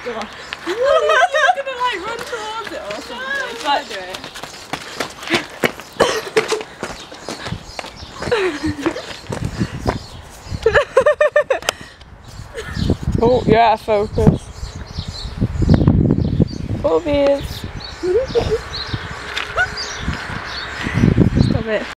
gosh. You're gonna like run towards it or something. Try to do it. Oh, you're out of focus. Puppies. Stop it.